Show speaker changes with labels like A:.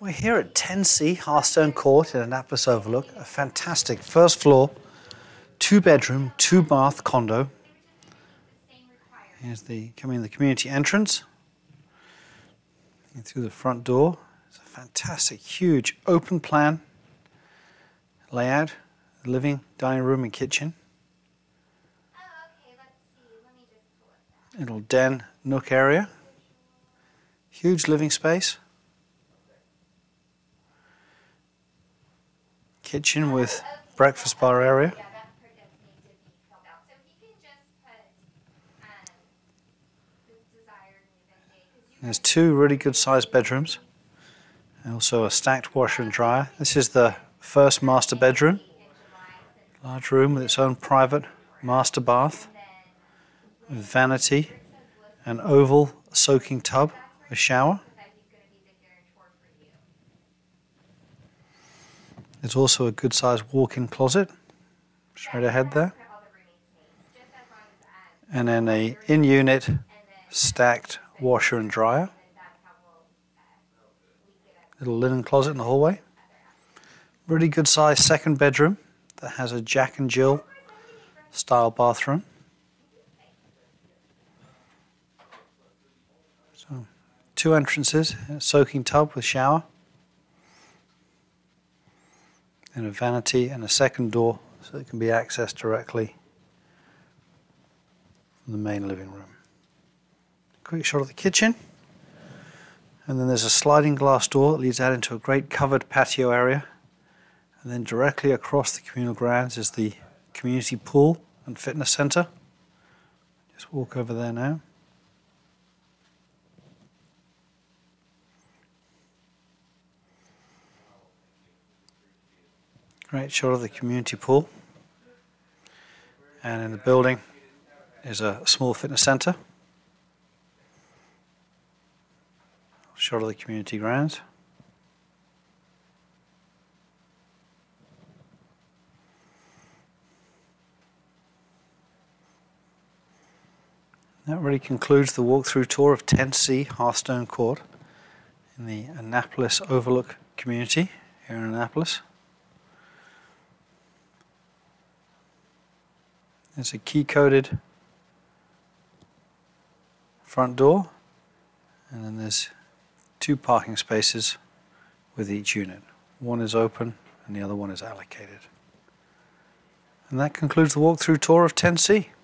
A: We're here at 10C Hearthstone Court in Annapolis Overlook, a fantastic first floor, 2-bedroom, 2-bath condo. Here's the community entrance. And through the front door, it's a fantastic, huge, open plan layout, living, dining room and kitchen. Little den, nook area, huge living space. Kitchen with breakfast bar area. There's 2 really good sized bedrooms and also a stacked washer and dryer. This is the first master bedroom. Large room with its own private master bath with vanity, an oval soaking tub, a shower. There's also a good sized walk-in closet straight ahead there. And then a in-unit stacked washer and dryer. Little linen closet in the hallway. Really good sized second bedroom that has a Jack and Jill style bathroom. So 2 entrances, a soaking tub with shower. And a vanity and a second door so it can be accessed directly from the main living room. Quick shot of the kitchen, and then there's a sliding glass door that leads out into a great covered patio area, and then directly across the communal grounds is the community pool and fitness center. Just walk over there now. Great shot of the community pool, and in the building is a small fitness center. Shot of the community grounds. That really concludes the walkthrough tour of 10C Hearthstone Court in the Annapolis Overlook community here in Annapolis. There's a key-coded front door, and then there's 2 parking spaces with each unit. One is open and the other one is allocated. And that concludes the walkthrough tour of 10C.